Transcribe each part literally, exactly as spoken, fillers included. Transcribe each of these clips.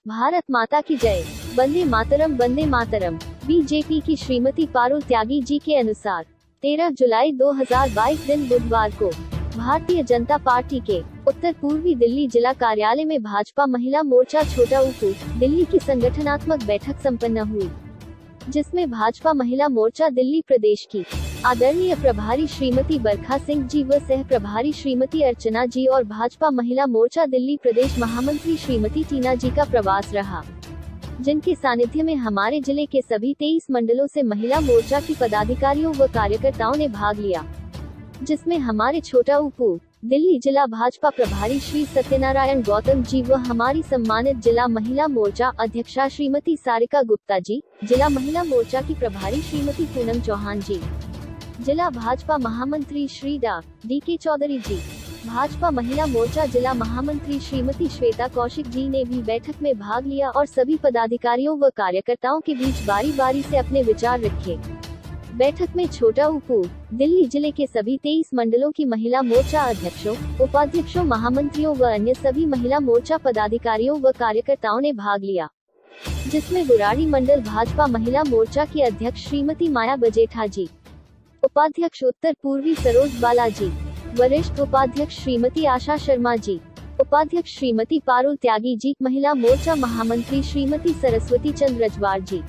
भारत माता की जय, वंदे मातरम वंदे मातरम। बीजेपी की श्रीमती पारुल त्यागी जी के अनुसार तेरह जुलाई दो हज़ार बाईस दिन बुधवार को भारतीय जनता पार्टी के उत्तर पूर्वी दिल्ली जिला कार्यालय में भाजपा महिला मोर्चा छोटा उकू दिल्ली की संगठनात्मक बैठक संपन्न हुई, जिसमें भाजपा महिला मोर्चा दिल्ली प्रदेश की आदरणीय प्रभारी श्रीमती बरखा सिंह जी व सह प्रभारी श्रीमती अर्चना जी और भाजपा महिला मोर्चा दिल्ली प्रदेश महामंत्री श्रीमती टीना जी का प्रवास रहा, जिनके सानिध्य में हमारे जिले के सभी तेईस मंडलों से महिला मोर्चा की पदाधिकारियों व कार्यकर्ताओं ने भाग लिया, जिसमें हमारे छोटा उकू दिल्ली जिला भाजपा प्रभारी श्री सत्यनारायण गौतम जी व हमारी सम्मानित जिला महिला मोर्चा अध्यक्षा श्रीमती सारिका गुप्ता जी, जिला महिला मोर्चा की प्रभारी श्रीमती पूनम चौहान जी, जिला भाजपा महामंत्री श्री डा डी के चौधरी जी, भाजपा महिला मोर्चा जिला महामंत्री श्रीमती श्वेता कौशिक जी ने भी बैठक में भाग लिया और सभी पदाधिकारियों व कार्यकर्ताओं के बीच बारी बारी से अपने विचार रखे। बैठक में छोटा उकू दिल्ली जिले के सभी तेईस मंडलों की महिला मोर्चा अध्यक्षों, उपाध्यक्षों, महामंत्रियों व अन्य सभी महिला मोर्चा पदाधिकारियों व कार्यकर्ताओं ने भाग लिया, जिसमें बुराड़ी मंडल भाजपा महिला मोर्चा की अध्यक्ष श्रीमती माया बजेठा जी, उपाध्यक्ष उत्तर पूर्वी सरोज बालाजी, वरिष्ठ उपाध्यक्ष श्रीमती आशा शर्मा जी, उपाध्यक्ष श्रीमती पारुल त्यागी जी, महिला मोर्चा महामंत्री श्रीमती सरस्वती चंद्र रजवाड़ जी,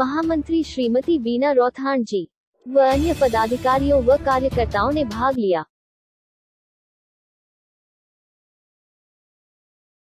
महामंत्री श्रीमती बीना रौथान जी व अन्य पदाधिकारियों व कार्यकर्ताओं ने भाग लिया।